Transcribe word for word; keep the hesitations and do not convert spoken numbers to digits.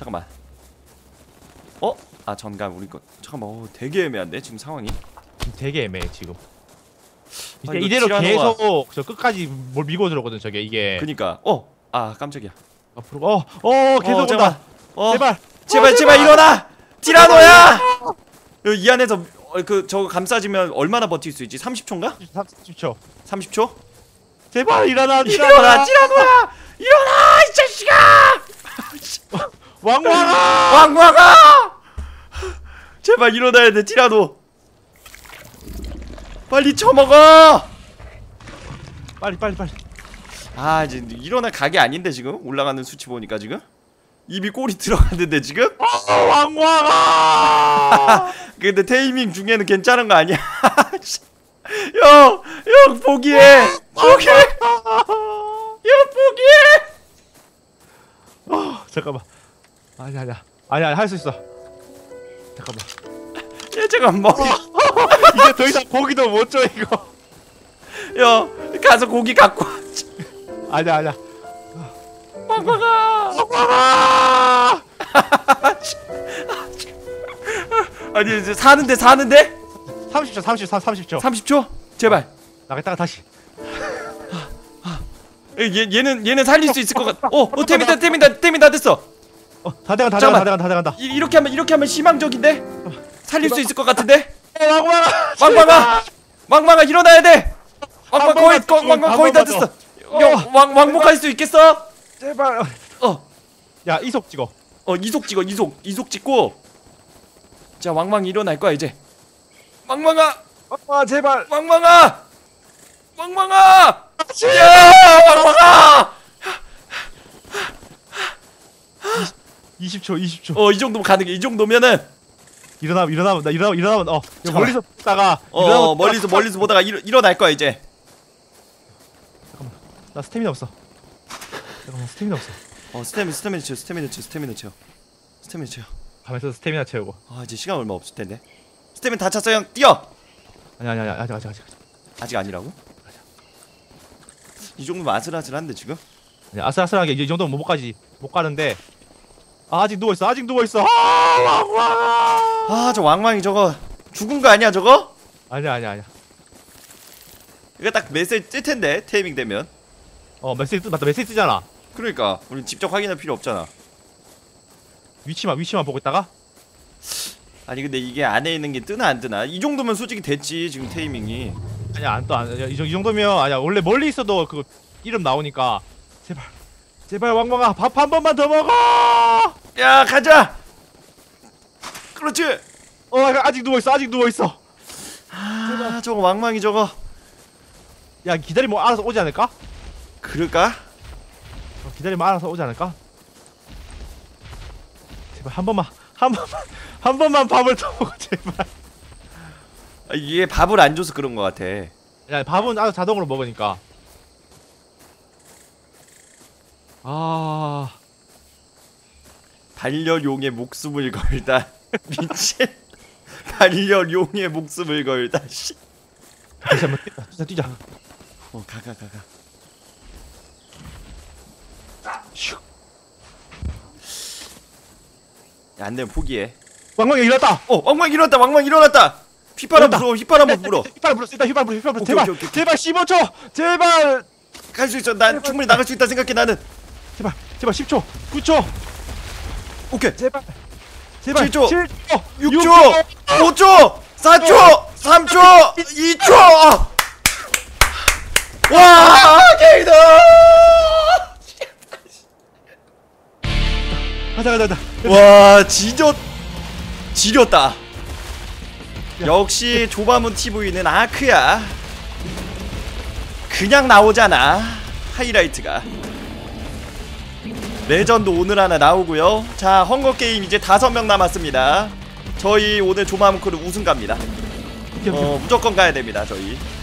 잠깐만. 어? 아 전감 우리 거. 잠깐만. 어, 되게 애매한데 지금 상황이. 되게 애매해 지금. 아, 이대로 티라노가... 계속 저 끝까지 뭘 밀고 들어거든 저게 이게. 그니까. 어. 아 깜짝이야. 앞으로. 어. 어 계속 어, 온다. 어. 제발. 제발 어, 제발 일어나. 티라노야. 이 안에서 어, 그 저거 감싸지면 얼마나 버틸 수 있지? 삼십 초인가? 삼십 초. 삼십 초? 제발 일어나. 일어나 티라노야. 일어나 이 자식아. 왕왕아. 왕왕아. 제발 일어나야 돼 티라노. 빨리 쳐먹어. 빨리 빨리 빨리. 아 이제 일어날 각이 아닌데 지금 올라가는 수치 보니까 지금 입이 꼬리 들어갔는데 지금. 어, 왕왕아. 근데 테이밍 중에는 괜찮은 거 아니야? 형, 형 포기해. 포기해. 형 포기해. 어, 잠깐만. 아니 아니야. 아니 아니 할 수 있어. 잠깐만. 얘 잠깐 머리. 이제 더 이상 고기도 못 줘 이거. 형 가서 고기 갖고 와. 아니야 아니야. 왕왕아. 왕왕아. 아니 이제 사는데 사는데? 삼십 초 삼십 초 삼십 초. 삼십 초? 제발. 나갔다가 다시. 얘 얘는 얘는 살릴 수 있을 것 같. 어, 어 태민다 태민다 태민다 됐어. 어, 다 돼간다 다 잠깐만. 돼간다 다 돼간다. 이, 이렇게 하면 이렇게 하면 희망적인데? 살릴 수 있을 것 같은데? 왕왕아. 왕왕아! 왕왕아 일어나야 돼! 왕왕 거의 거, 한 왕왕 거의 다 번만 됐어. 형 왕 왕복할 수 있겠어? 제발. 어. 야 이속 찍어. 어 이속 찍어 이속 이속 찍고. 자 왕왕 일어날 거야 이제. 왕왕아! 아 제발. 왕왕아! 왕왕아! 야 왕왕아! 이십 초 이십 초. 어 이 정도면 가능해. 이 정도면은 일어나 일어나면 나 일어나 일어나면 어 잠깐만. 멀리서 보다가 어, 어 멀리서 멀리서 보다가 일어, 일어날 거야 이제. 잠깐만 나 스태미나 없어. 잠깐만 스태미나 없어. 어 스태미나 스태미나 채워 스태미나 채워 스태미나 채워 스태미나 채워. 가면서 스태미나 채우고. 아 이제 시간 얼마 없을 텐데. 스태미나 다 찼어 형 뛰어. 아니 아니 아니 아직 아직 아직. 아직 아니라고? 이 정도면 아슬아슬한데 지금? 아니 아슬아슬하게 이 정도면 못 가지 못 가는데. 아, 아직 누워 있어 아직 누워 있어. 아 왕왕. 아 저 왕왕이 저거 죽은 거 아니야 저거? 아니야 아니야 아니야. 이거 딱 메시지 뜰 텐데 테이밍 되면. 어 메시지 뜨 맞다 메시지 뜨잖아. 그러니까 우린 직접 확인할 필요 없잖아. 위치만 위치만 보고 있다가. 아니 근데 이게 안에 있는 게 뜨나 안 뜨나? 이 정도면 솔직히 됐지 지금 테이밍이. 아니야 안 떠 안 이 정도면 아니야 원래 멀리 있어도 그 이름 나오니까. 제발 제발 왕왕아 밥 한 번만 더 먹어. 야 가자. 그렇지. 어 아직 누워 있어 아직 누워 있어. 아 저거 왕왕이 저거. 야 기다리면 알아서 오지 않을까? 그럴까? 어, 기다리면 알아서 오지 않을까? 제발 한 번만 한 번만 한 번만 밥을 더 먹어 제발. 아, 이게 밥을 안 줘서 그런 거 같아. 야 밥은 알아서 자동으로 먹으니까. 아 반려용의 목숨을 걸다. 미친. 반려용의 목숨을 걸다. 씨. 다시 한번 뛰자 뛰자 뛰자. 어 가 가 가 가. 슉. 야, 안 되면 포기해. 왕왕이 일어났다. 어 왕왕 일어났다. 왕왕 일어났다. 휘파람 일어났다. 불어. 휘파람 한번 불어. 휘파람 불어 일단 휘파람 불어 휘파람 불어. 오케이, 제발 오케이, 오케이. 제발 십오 초 제발 갈 수 있어. 난 충분히 나갈 수 있다 생각해 나는. 제발 제발 십 초 구 초 오케이. 제발 제발 칠 초, 칠 초 육 초, 오 초, 사 초, 삼 초, 이 초. 와, 게이더. 가자 가자 가자. 와, 지졌, 지렸다. 역시 조바문 티비는 아크야. 그냥 나오잖아. 하이라이트가. 레전드 오늘 하나 나오고요. 자, 헝거게임 이제 다섯 명 남았습니다. 저희 오늘 조마문크루 우승 갑니다. 어, 무조건 가야 됩니다 저희.